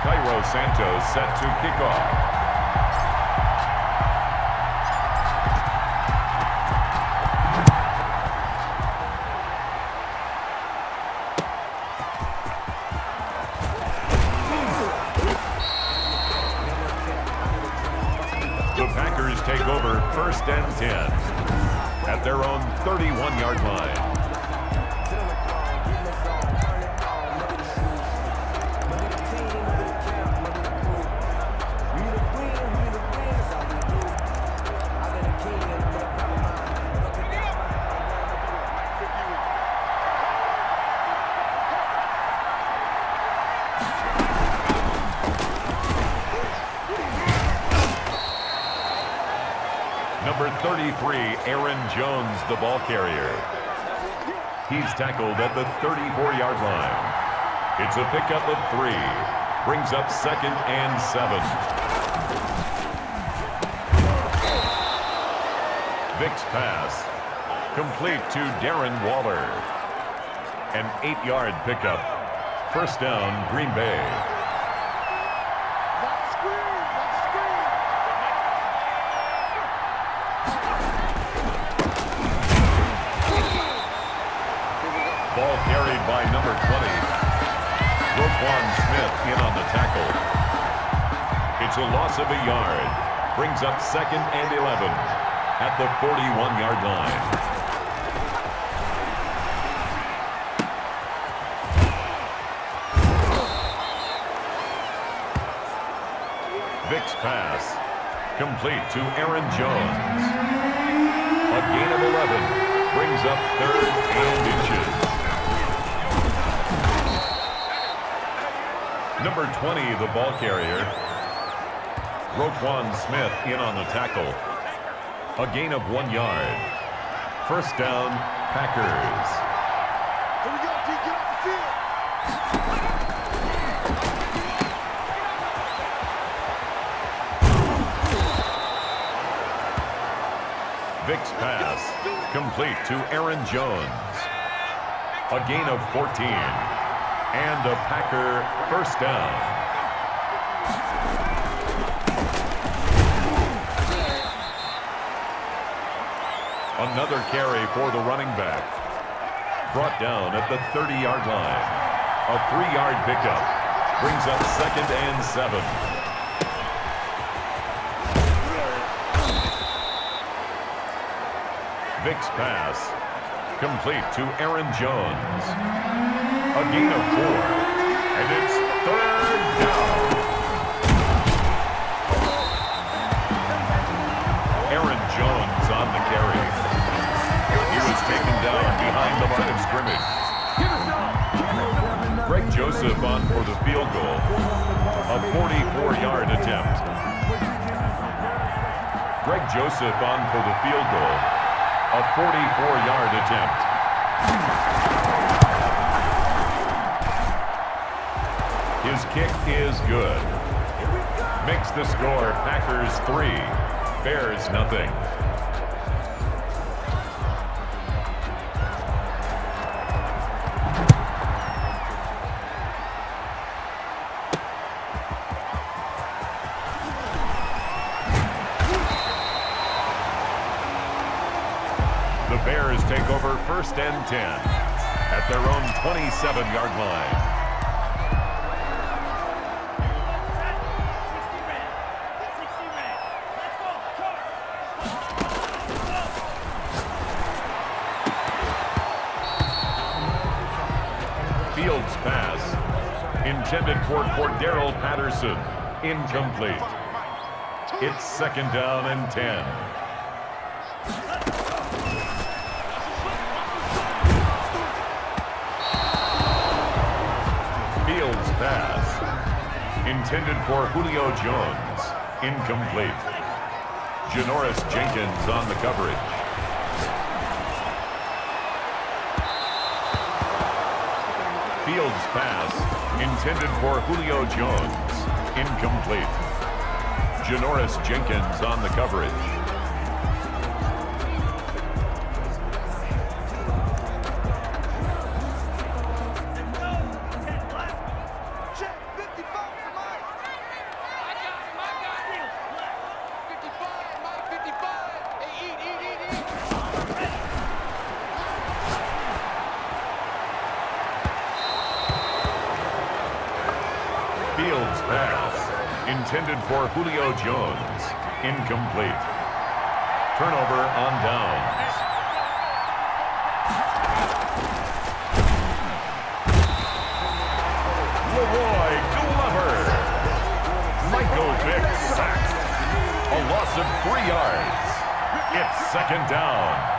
Santos set to kick off. The Packers take over 1st and 10 at their own 31-yard line. Number 33, Aaron Jones, the ball carrier. He's tackled at the 34-yard line. It's a pickup of 3. Brings up 2nd and 7. Vick's pass. Complete to Darren Waller. An 8-yard pickup. 1st down, Green Bay. Ball carried by number 20. Roquan Smith in on the tackle. It's a loss of a yard. Brings up 2nd and 11 at the 41-yard line. Vick's pass. Complete to Aaron Jones. A gain of 11. Brings up 3rd and inches. Number 20, the ball carrier. Roquan Smith in on the tackle. A gain of 1 yard. 1st down, Packers. Here we go, D, get off the field. Vick's pass, complete to Aaron Jones. A gain of 14. And a Packer 1st down. Another carry for the running back. Brought down at the 30-yard line. A 3-yard pickup. Brings up 2nd and 7. Vick's pass. Complete to Aaron Jones. A gain of 4. And it's 3rd down. Aaron Jones on the carry. He was taken down behind the line of scrimmage. Greg Joseph on for the field goal. A 44-yard attempt. Greg Joseph on for the field goal. A 44-yard attempt. His kick is good. Makes the score Packers 3, Bears nothing. The Bears take over 1st and 10 at their own 27-yard line. Fields pass intended for Cordero Patterson. Incomplete. It's 2nd down and 10. Fields pass intended for Julio Jones. Incomplete. Janoris Jenkins on the coverage. Fields pass intended for Julio Jones. Incomplete. Janoris Jenkins on the coverage. Check 55 for Mike. Fields pass, intended for Julio Jones, incomplete. Turnover on downs. Leroy Glover. Michael Vick sacked. A loss of 3 yards. It's second down.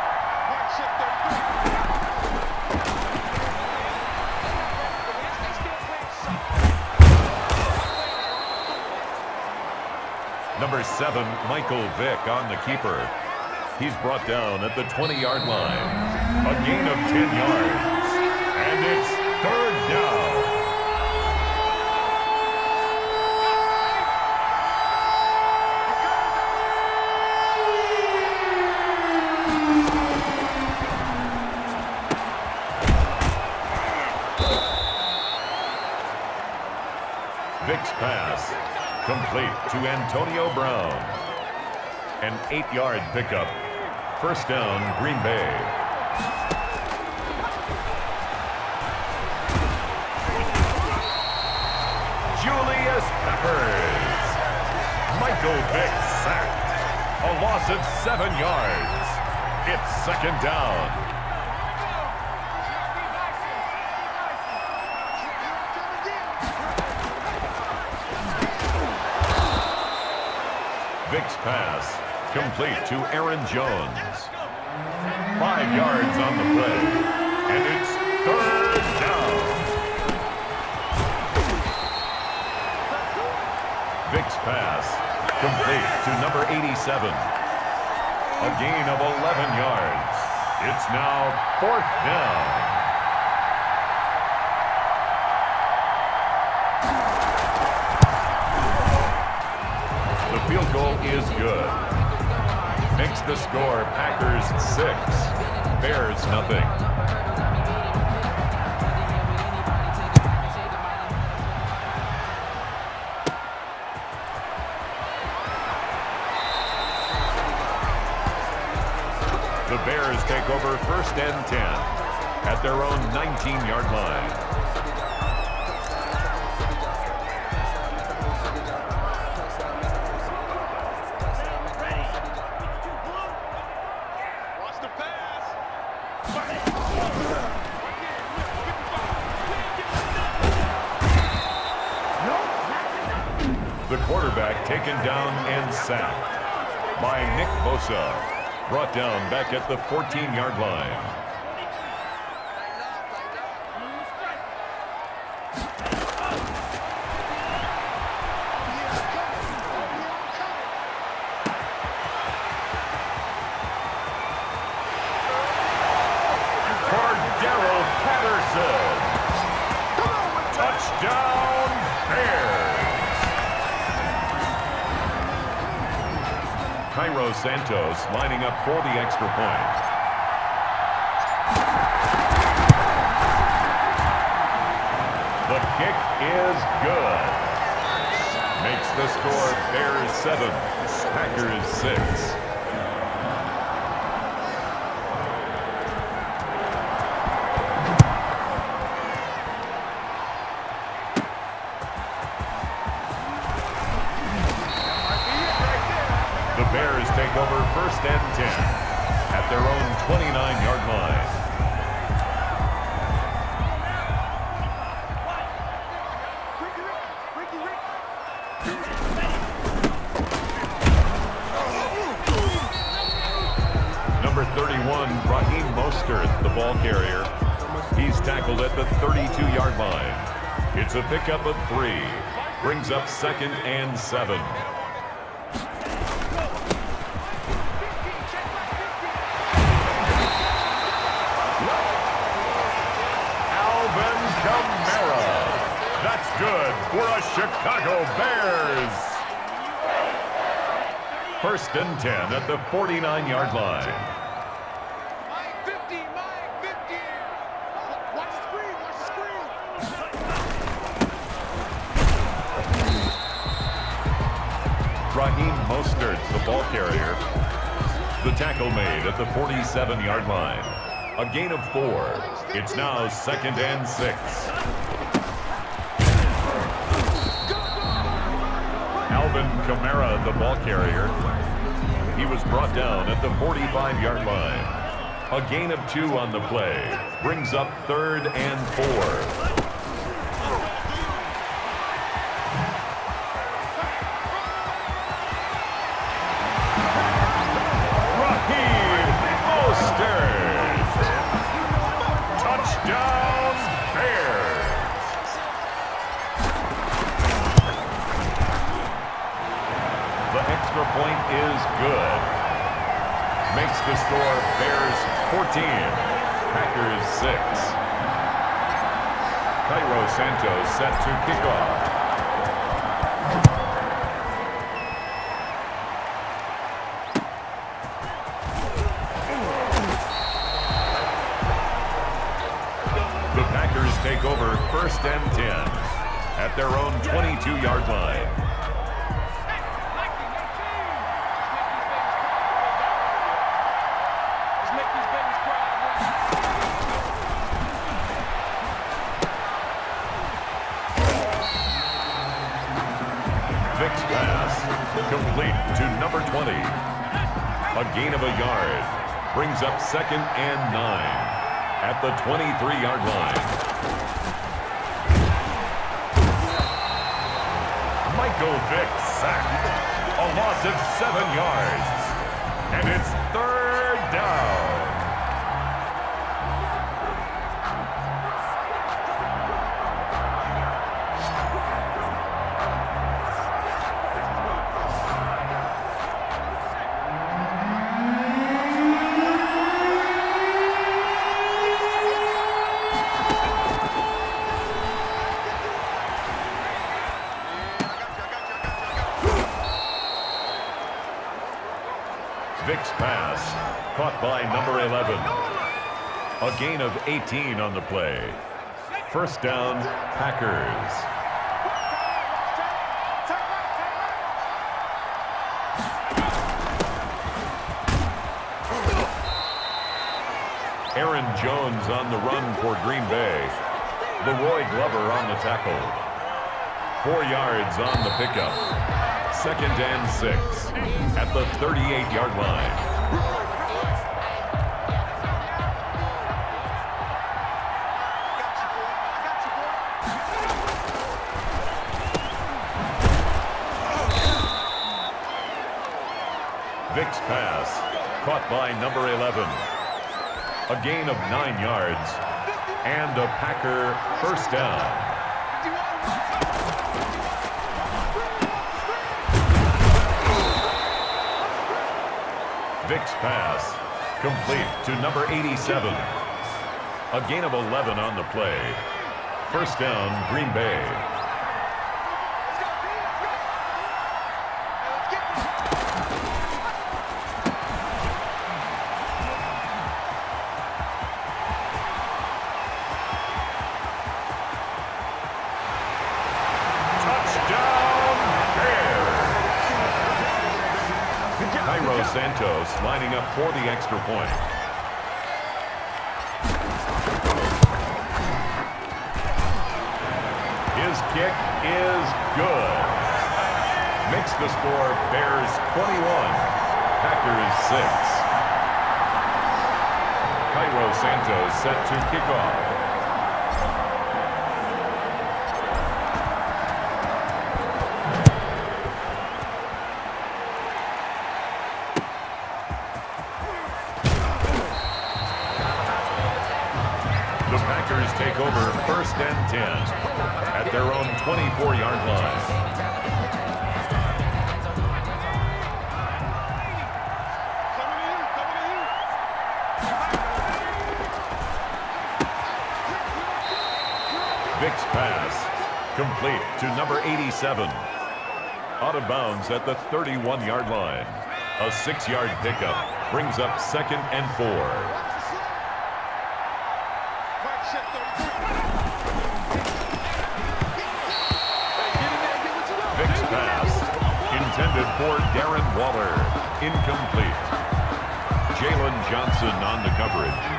Number 7, Michael Vick on the keeper. He's brought down at the 20-yard line. A gain of 10 yards. And it's third down. Vick's pass. Complete to Antonio Brown. An 8-yard pickup. First down, Green Bay. Julius Peppers. Michael Vick sacked. A loss of 7 yards. It's second down. Vick's pass, complete to Aaron Jones. 5 yards on the play, and it's third down. Vick's pass, complete to number 87. A gain of 11 yards. It's now fourth down. The field goal is good. Makes the score Packers 6, Bears nothing. The Bears take over first and 10 at their own 19-yard line. The quarterback taken down and sacked by Nick Bosa. Brought down back at the 14-yard line. Cordero Patterson. Touchdown, Bears. Cairo Santos lining up for the extra point. The kick is good. Makes the score Bears 7, Packers 6. The Bears take over first and 10 at their own 29-yard line. Number 31, Raheem Mostert, the ball carrier. He's tackled at the 32-yard line. It's a pickup of 3. Brings up second and 7. That's good for a Chicago Bears. First and 10 at the 49-yard line. Mike 50, Mike 50. Watch the screen, watch the screen. Raheem Mostert, the ball carrier. The tackle made at the 47-yard line. A gain of 4. It's now 2nd and 6. Alvin Kamara, the ball carrier. He was brought down at the 45-yard line. A gain of 2 on the play. Brings up 3rd and 4. Touchdown, Bears! The extra point is good. Makes the score Bears 14, Packers 6. Cairo Santos set to kick off. Take over 1st and 10 at their own 22-yard line. Vick's pass complete to number 20. A gain of a yard brings up 2nd and 9 at the 23-yard line. Michael Vick sacked. A loss of 7 yards. And it's 3rd down. Vick's pass caught by number 11. A gain of 18 on the play. 1st down, Packers. Aaron Jones on the run for Green Bay. Leroy Glover on the tackle. 4 yards on the pickup. 2nd and 6 at the 38-yard line. Vick's pass caught by number 11. A gain of 9 yards and a Packer 1st down. Vick's pass complete to number 87. A gain of 11 on the play. 1st down, Green Bay. Cairo Santos lining up for the extra point. His kick is good. Makes the score Bears 21, Packers 6. Cairo Santos set to kick off. Take over 1st and 10 at their own 24-yard line. Vick's pass complete to number 87. Out of bounds at the 31-yard line. A 6-yard pickup brings up 2nd and 4. Vick's pass intended for Darren Waller. Incomplete. Jalen Johnson on the coverage.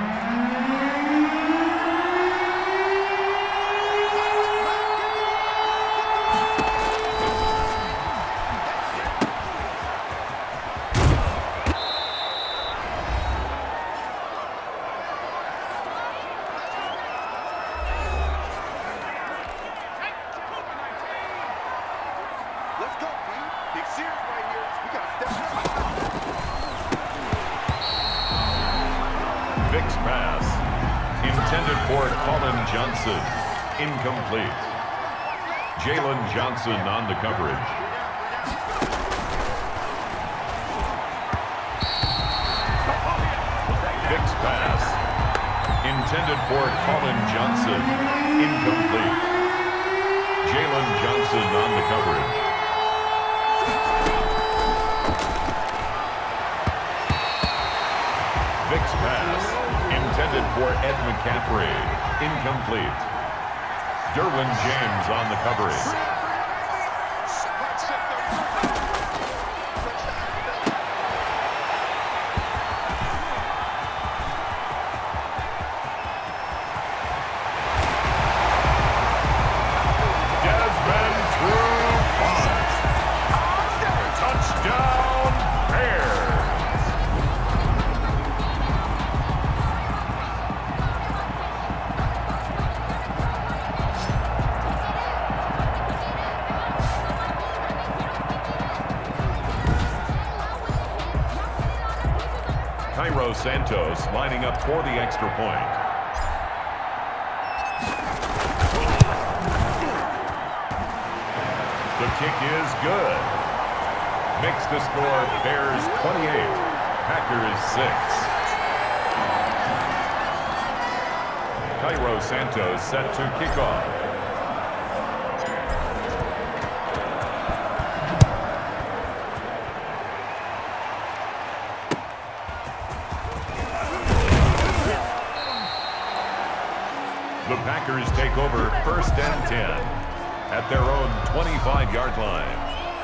Incomplete. Jalen Johnson on the coverage. Vic's pass. Intended for Colin Johnson. Incomplete. Jalen Johnson on the coverage. Vic's pass. Intended for Ed McCaffrey. Incomplete. Derwin James on the coverage. Desmond through punt. Touchdown Bears. Santos lining up for the extra point. The kick is good. Makes the score Bears 28, Packers 6. Cairo Santos set to kick off. The Packers take over 1st and 10 at their own 25-yard line.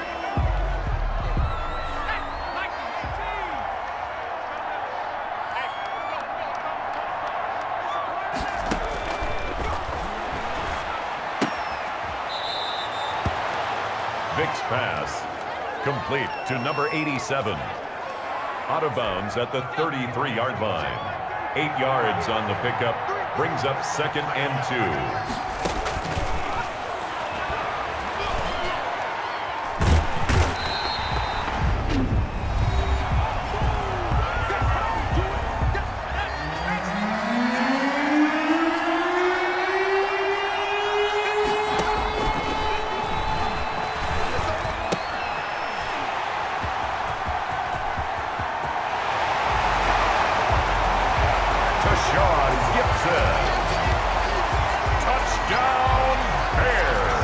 Vic's pass complete to number 87. Out of bounds at the 33-yard line. 8 yards on the pickup. Brings up 2nd and 2. Touchdown, Bears!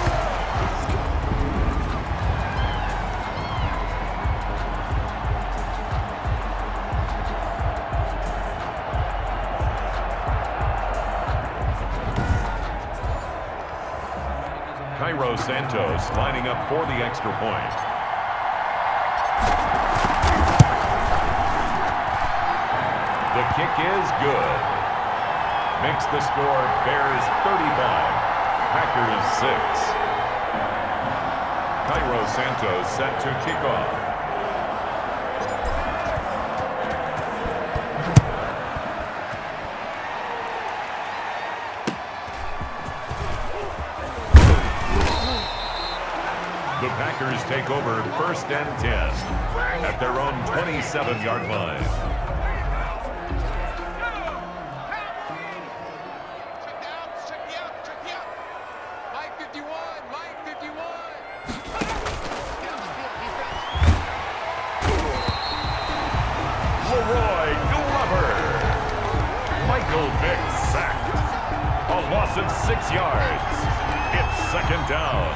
Cairo Santos lining up for the extra point. The kick is good. Makes the score Bears 35, Packers 6. Cairo Santos set to kick off. The Packers take over 1st and 10 at their own 27-yard line. Vic sacked. A loss of 6 yards. It's 2nd down.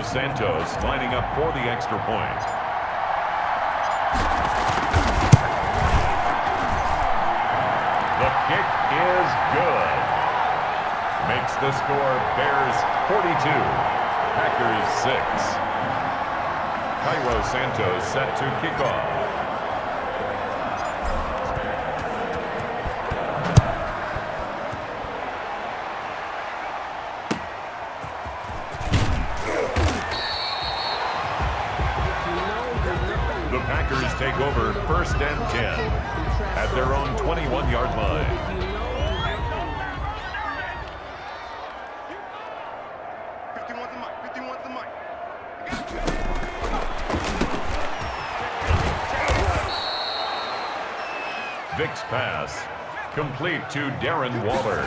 Cairo Santos lining up for the extra point. The kick is good. Makes the score Bears 42, Packers 6. Cairo Santos set to kick off. The Packers take over 1st and 10 at their own 21-yard line. 51's the mic. 51's the mic. Vick's pass complete to Darren Waller.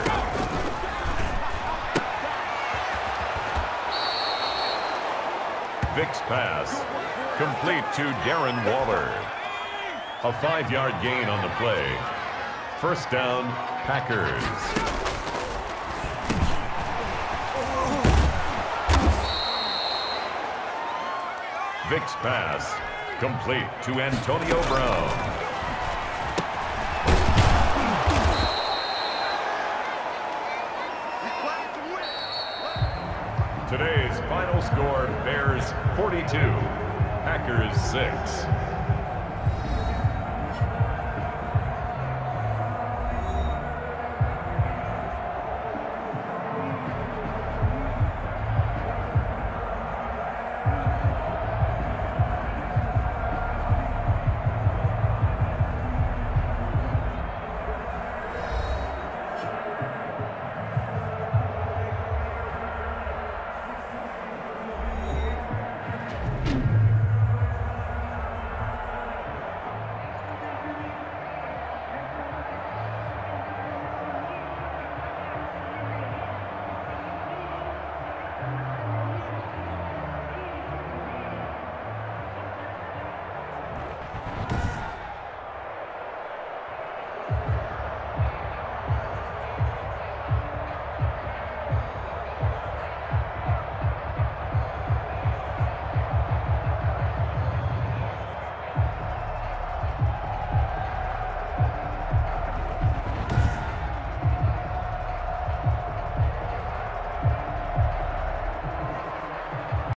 Vick's pass complete to Darren Waller. A 5-yard gain on the play. 1st down, Packers. Vick's pass complete to Antonio Brown. Today's final score, Bears 42, Packers 6.